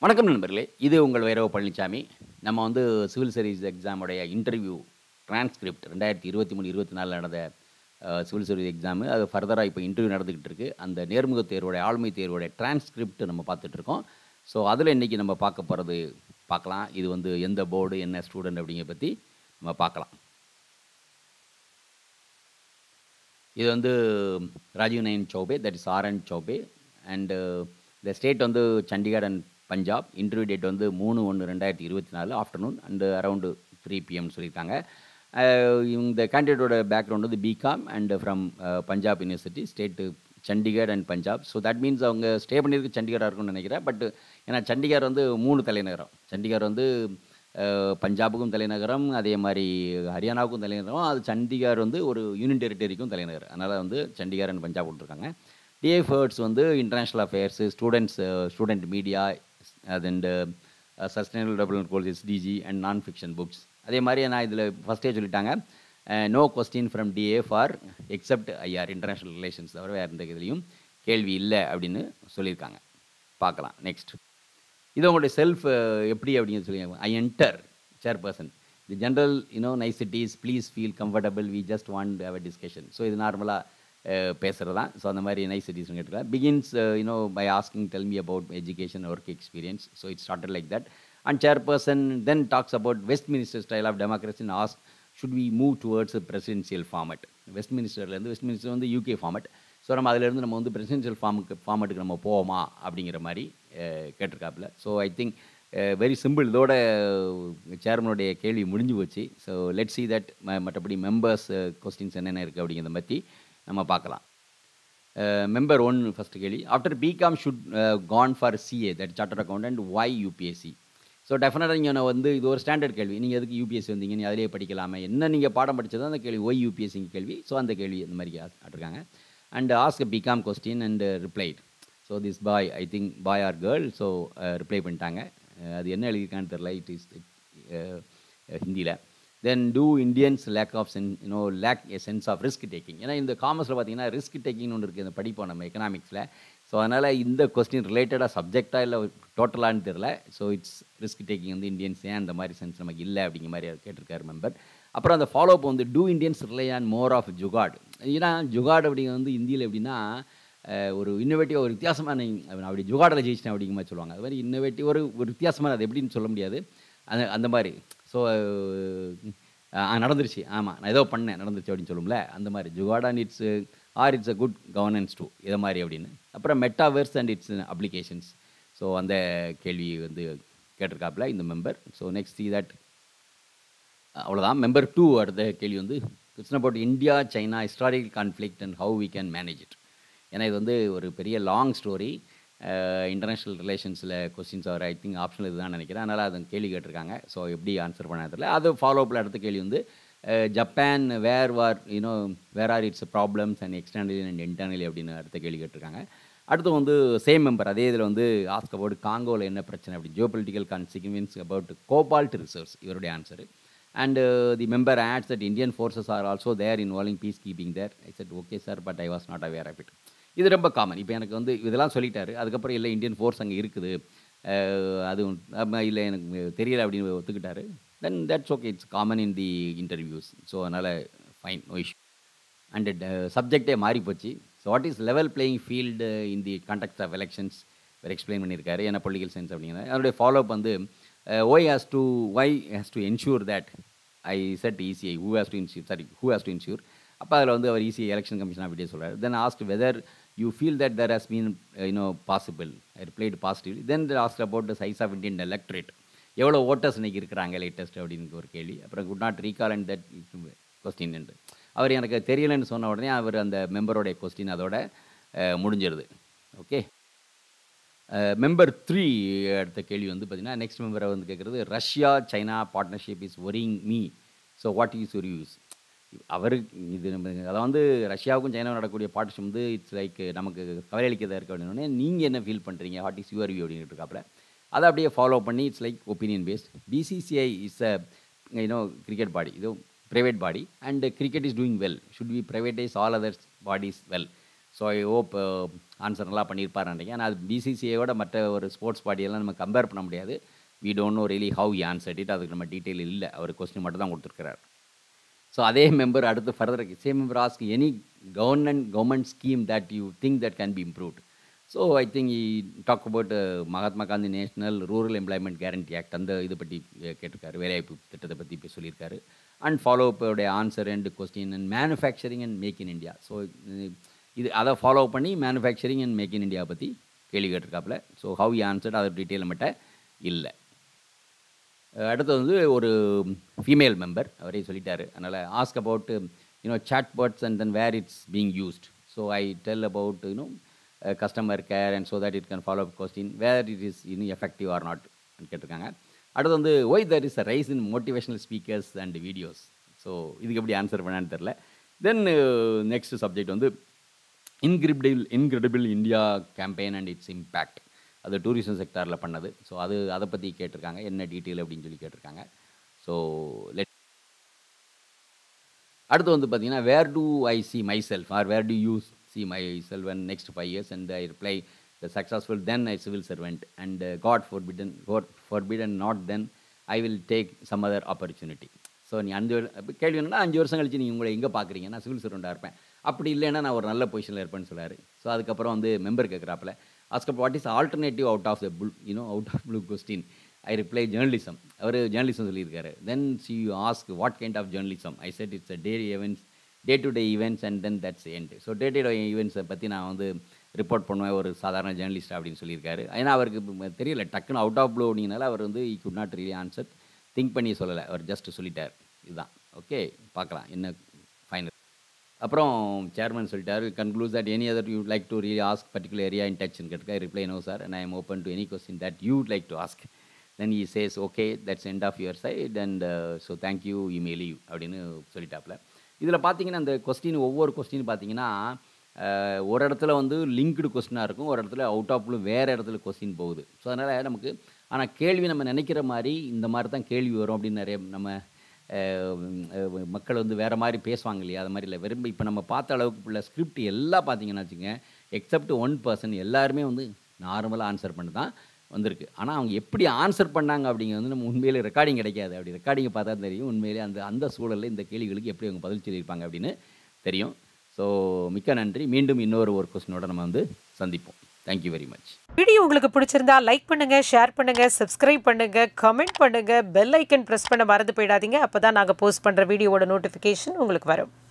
வணக்கம் நண்பர்களே! இது உங்கள் வைரவ பழனிச்சாமி. நம்ம வந்து சிவில் சர்வீஸ் எக்ஸாமுடைய இன்டர்வியூ டிரான்ஸ்கிரிப்ட் 2023, 24 நடந்த சிவில் சர்வீஸ் எக்ஸாமு. அது ஃபர்தரா இப்போ இன்டர்வியூ நடந்துகிட்டு இருக்கு. அந்த நேர்முகத் தேர்வோட ஆளுமை தேர்வோட டிரான்ஸ்கிரிப்ட் நம்ம பார்த்துட்ருக்கோம். ஸோ, அதில இன்னைக்கு நம்ம பார்க்க போறது பார்க்கலாம். இது வந்து எந்த போர்டு, என்ன ஸ்டூடண்ட் அப்படிங்கிறத பத்தி நம்ம பார்க்கலாம். இது வந்து Rajeev Nayan Choubey, that is R N. Choubey and இந்த ஸ்டேட் வந்து Chandigarh and Punjab. Interview date வந்து 3/1/2024 ஆஃப்டர்நூன் அண்ட் அரவுண்ட் 3 பிஎம்னு சொல்லியிருக்காங்க. இந்த கேண்டிடேட்டோட பேக்ரவுண்ட் வந்து BCom and from Punjab university, state Chandigarh and Punjab. So that means அவங்க ஸ்டே பண்ணியிருக்கு சண்டிகராக இருக்கும்னு நினைக்கிறேன். பட் ஏன்னா சண்டிகர் வந்து 3 தலைநகரம். சண்டிகர் வந்து பஞ்சாபுக்கும் தலைநகரம், அதே மாதிரி ஹரியானாவுக்கும் தலைநகரம். அது சண்டிகர் வந்து ஒரு யூனியன் டெரிட்டரிக்கும் தலைநகர். அதனால் வந்து சண்டிகர் அண்ட் பஞ்சாப் கொடுத்துருக்காங்க. டிஏ ஃபர்ட்ஸ் வந்து international affairs, student media and sustainable development goals SDG and non fiction books. அதே மாதிரி நான் இதில் ஃபஸ்ட்டே சொல்லிட்டாங்க, no question from DA F except IR international relations தவிர வேறு எந்த இதுலேயும் கேள்வி இல்லை அப்படின்னு சொல்லியிருக்காங்க. பார்க்கலாம் நெக்ஸ்ட். இது உங்களுடைய செல்ஃப் எப்படி அப்படிங்கிறது சொல்லியிருக்காங்க. I enter chairperson the general niceties please feel comfortable we just want have a discussion. So இது நார்மலாக பேசுகிறது தான். ஸோ அந்த மாதிரி நைசிட்டிஸ் கேட்டுக்கலாம். Begins by asking tell me about education work experience. So it started like that. And chairperson then talks about Westminster style of democracy and ask should we move towards presidential format. Westminster வந்து UK format. So நம்ம அதிலேருந்து நம்ம வந்து presidential ஃபார்மட்டுக்கு நம்ம போவோமா அப்படிங்கிற மாதிரி கேட்டிருக்காப்புல. So I think very simple. இதோட சேர்மனுடைய கேள்வி முடிஞ்சு போச்சு. ஸோ லெட் சி தட் மற்றபடி மெம்பர்ஸ் கொஸ்டின்ஸ் என்னென்ன இருக்குது அப்படிங்கிறத பற்றி நம்ம பார்க்கலாம். மெம்பர் 1 ஃபஸ்ட்டு கேள்வி. After BCom should con for CA that chartered accountant why UPSC. So டெஃபினட்டாக நீங்கள் வந்து இது ஒரு ஸ்டாண்டர்ட் கேள்வி. நீங்கள் எதுக்கு யூபிஎஸ்சி வந்தீங்க, நீ அதிலே படிக்கலாமே, என்ன நீங்கள் பாடம் படித்தது அந்த கேள்வி ஒய் யூபிஎஸ்சிங்க கேள்வி. ஸோ அந்த கேள்வி இந்த மாதிரி ஆட்டிருக்காங்க. And ask BCom question and replied. So this boy, I think boy or girl. So reply பண்ணிட்டாங்க. அது என்ன எழுதியிருக்கான்னு தெரில. இட் இஸ் ஹிந்தியில். Then do Indians lack a sense of risk taking. ஏன்னா இந்த காமர்ஸில் பார்த்தீங்கன்னா ரிஸ்க் டேக்கிங்னு ஒன்று இருக்குது, இந்த படிப்போம் நம்ம எக்கனாமிக்ஸில். ஸோ அதனால் இந்த கொஸ்டின் ரிலேட்டடாக சப்ஜெக்டாக இல்லை டோட்டலான்னு தெரில. ஸோ இட்ஸ் ரிஸ்க் டேக்கிங் வந்து இந்தியன்ஸ் ஏன் அந்த மாதிரி சென்ஸ் நமக்கு இல்லை அப்படிங்கிற மாதிரி கேட்டிருக்காரு மெம்பர். அப்புறம் அந்த ஃபாலோ அப் வந்து do Indians rely on more of jugaad. ஏன்னா ஜுகாட் அப்படிங்கிறது வந்து இந்தியில் எப்படின்னா ஒரு இன்னோவேட்டிவ், ஒரு வித்தியாசமான, அப்படி ஜுகாடில் ஜெயிச்சிட்டேன் அப்படிங்கிற மாதிரி சொல்லுவாங்க. அது மாதிரி இன்னோவேட்டிவ் ஒரு வித்தியாசமான, அது எப்படின்னு சொல்ல முடியாது, அந்த மாதிரி. ஸோ நடந்துருச்சு, ஆமாம் நான் ஏதோ பண்ணேன் நடந்துருச்சு அப்படின்னு சொல்லும்ல, அந்த மாதிரி jugaad and it's a good governance too, இதை மாதிரி அப்படின்னு. அப்புறம் metaverse and its applications. So அந்த கேள்வி வந்து கேட்டிருக்காப்புல இந்த member. So next see that. அவ்வளோதான். மெம்பர் 2 அடுத்த கேள்வி வந்து it's about India China historical conflict and how we can manage it. ஏன்னா இது வந்து ஒரு பெரிய லாங் ஸ்டோரி. இன்டர்நேஷ்னல் ரிலேஷன்ஸில் கொஸ்டின்ஸ் வர ஐ திங்க் ஆப்ஷனல் இதுதான் நினைக்கிறேன். அதனால் அது கேள்வி கேட்டிருக்காங்க. ஸோ எப்படி ஆன்சர் பண்ண தெரியல. அது ஃபாலோஅப்பில் அடுத்த கேள்வி வந்து Japan where are its problems and externally and internally அப்படின்னு அடுத்த கேள்வி கேட்டிருக்காங்க. அடுத்து வந்து சேம் மெம்பர் அதே இதில் வந்து ஆஸ்க் அபவுட் காங்கோவில் என்ன பிரச்சனை அப்படி, geopolitical consequences about cobalt reserves, இவருடைய answer. And the member adds that Indian forces are also there involving peacekeeping there. I said okay sir, but I was not aware of it. இது ரொம்ப common. இப்போ எனக்கு வந்து இதெல்லாம் சொல்லிட்டாரு. அதுக்கப்புறம் இல்லை இந்தியன் ஃபோர்ஸ் அங்கே இருக்குது, அதுவும் இல்லை எனக்கு தெரியலை அப்படின்னு ஒத்துக்கிட்டாரு. Then that's okay, it's common in the interviews. So அதனால் ஃபைன், நோ இஷ்யூ. அண்ட் சப்ஜெக்டே மாறி போச்சு. So what is level playing field in the context of elections வேறு எக்ஸ்பிளைன் பண்ணியிருக்காரு. ஏன்னா பொலிட்டிக்கல் சயின்ஸ் அப்படிங்கிறது. அதனுடைய ஃபாலோஅப் வந்து why has to ensure that I said ECI who has to ensure. அப்போ அதில் வந்து அவர் இசிஐ எலெக்ஷன் கமிஷன் அப்படியே சொல்கிறார். Then ask whether you feel that there has been possible. I replied positively. Then they asked about the size of Indian electorate. எவ்வளோ voters இன்றைக்கி இருக்கிறாங்க latest அப்படின்னு ஒரு கேள்வி. அப்புறம் could not recall and that question என்று அவர் எனக்கு தெரியலைன்னு சொன்ன உடனே அவர் அந்த மெம்பரோடைய கொஸ்டின் அதோட முடிஞ்சிருது. ஓகே. மெம்பர் 3 அடுத்த கேள்வி வந்து பார்த்திங்கன்னா நெக்ஸ்ட் மெம்பரை வந்து கேட்குறது Russia China partnership is worrying me. So what is your views. அவர் இது நம்ம அதை வந்து ரஷ்யாவுக்கும் சைனாவும் நடக்கக்கூடிய பார்ட்னர்ஷிப் வந்து இட்ஸ் லைக் நமக்கு கவலை அளிக்கிறதா இருக்குது அப்படின்னோடனே நீங்கள் என்ன ஃபீல் பண்ணுறீங்க, வாட் இஸ் யுவர் வியூ அப்படின்னு இருக்காப்புல. அதை அப்படியே ஃபாலோ பண்ணி it's like opinion based. BCCI is a cricket body, இது private body and cricket is doing well. Should we privatise all others bodies well. So I hope answer நல்லா பண்ணியிருப்பாருன்னு நினைக்கிறேன். ஆனால் அது பிசிசிஐயோட மற்ற ஒரு ஸ்போர்ட்ஸ் பாடியெல்லாம் நம்ம கம்பேர் பண்ண முடியாது. We don't know really how he answered it. அதுக்கு நம்ம டீட்டெயில் இல்லை. அவர் கொஸ்டின் மட்டும் தான் கொடுத்துருக்கிறார். ஸோ அதே மெம்பர் அடுத்து further same member ask any government scheme that you think that can be improved. So I think talk about Mahatma Gandhi national rural employment guarantee act, அந்த இது பற்றி கேட்டிருக்காரு. வேலைவாய்ப்பு திட்டத்தை பற்றி இப்போ சொல்லியிருக்காரு. அண்ட் ஃபாலோ அப்போடைய answer and question and manufacturing and make in India. So இது அதை ஃபாலோ பண்ணி manufacturing and make in India பற்றி கேள்வி கேட்டிருக்காப்புல. ஸோ ஹவ் யூ ஆன்சர்ட் அது டீட்டெயில் மட்டும் இல்லை. அடுத்தது வந்து ஒரு ஃபீமேல் மெம்பர், அவரே சொல்லிட்டாரு. அதனால் ask about chat bots and then where it's being used. So I tell about customer care and so that it can follow up question where it is effective or not கேட்டிருக்காங்க. அடுத்து வந்து why there is a rise in motivational speakers and videos. So இதுக்கு எப்படி answer பண்ணான்னு தெரில. Then next subject வந்து incredible India campaign and its impact. அது tourism செக்டாரில் பண்ணது. ஸோ அதை பற்றி கேட்டிருக்காங்க, என்ன டீட்டெயில் அப்படின்னு சொல்லி கேட்டிருக்காங்க. ஸோ அடுத்து வந்து பார்த்தீங்கன்னா where do I see myself or where do you see myself and next 5 years and I reply the successful then I civil servant and god forbidden not then I will take some other opportunity. So நீ கேள்வி என்னன்னா 5 வருஷம் கழிச்சு நீங்கள் உங்களை எங்கே பார்க்குறீங்க? நான் சிவில் சர்வெண்ட்டாக இருப்பேன். அப்படி இல்லைன்னா நான் ஒரு நல்ல பொசிஷனில் இருப்பேன்னு சொல்கிறாரு. ஸோ அதுக்கப்புறம் வந்து மெம்பர் கேட்குறாப்புல ask what is alternative out of the out of blue question. I reply journalism. அவர் ஜேர்னலிசம் சொல்லியிருக்காரு. Then she ask what kind of journalism. I said it's a day to day events and then that's end. So day to day ஈவெண்ட்ஸை பற்றி நான் வந்து report பண்ணுவேன் ஒரு சாதாரண journalist அப்படின்னு சொல்லியிருக்காரு. ஏன்னா அவருக்கு தெரியல, டக்குன்னு அவுட் ஆஃப் ப்ளூ அப்படிங்கனால அவர் வந்து ஈ could not really answer, think பண்ணி சொல்லலை, அவர் ஜஸ்ட் சொல்லிட்டார். இதுதான் ஓகே, பார்க்கலாம் என்ன ஃபைனல். அப்புறம் சேர்மன் சொல்லிட்டார் conclude that any other you like to really ask particular area in touch கேட்டுக்கா. Reply no sir and I am open to any question that you like to ask. Then he says okay that's end of your side and so thank you you may leave அப்படின்னு சொல்லிட்டாப்புல. இதில் பார்த்தீங்கன்னா அந்த question ஒவ்வொரு question பார்த்தீங்கன்னா ஒரு இடத்துல வந்து linked கொஸ்டினாக இருக்கும், ஒரு இடத்துல அவுட் ஆஃப் ப்ளூ வேறு இடத்துல கொஸ்டின் போகுது. ஸோ அதனால் நமக்கு ஆனால் கேள்வி நம்ம நினைக்கிற மாதிரி இந்த மாதிரி தான் கேள்வி வரும் அப்படின்னு நிறைய நம்ம மக்கள் வந்து வேறு மாதிரி பேசுவாங்க இல்லையா, அது மாதிரி இல்லை. வெறும் இப்போ நம்ம பார்த்த அளவுக்கு உள்ள ஸ்கிரிப்ட் எல்லாம் பார்த்தீங்கன்னா வச்சுங்க, எக்ஸப்ட் 1% எல்லாருமே வந்து நார்மலாக ஆன்சர் பண்ணி தான் வந்திருக்கு. ஆனால் அவங்க எப்படி ஆன்சர் பண்ணாங்க அப்படிங்கிறது வந்து நம்ம உண்மையிலே ரெக்கார்டிங் கிடைக்காது. அப்படி ரெக்கார்டிங்கை பார்த்தா தெரியும் உண்மையிலே அந்த சூழலில் இந்த கேள்விகளுக்கு எப்படி அவங்க பதில் சொல்லியிருப்பாங்க அப்படின்னு தெரியும். ஸோ மிக்க நன்றி. மீண்டும் இன்னொரு கொஸ்டினோட நம்ம வந்து சந்திப்போம். Thank you very much. வீடியோ உங்களுக்கு பிடிச்சிருந்தா லைக் பண்ணுங்க, ஷேர் பண்ணுங்க, சப்ஸ்கிரைப் பண்ணுங்க, கமெண்ட் பண்ணுங்க, பெல் ஐக்கன் ப்ரெஸ் பண்ண மறந்து போயிடாதீங்க. அப்போ தான் நாங்கள் போஸ்ட் பண்ணுற வீடியோவோட நோட்டிஃபிகேஷன் உங்களுக்கு வரும்.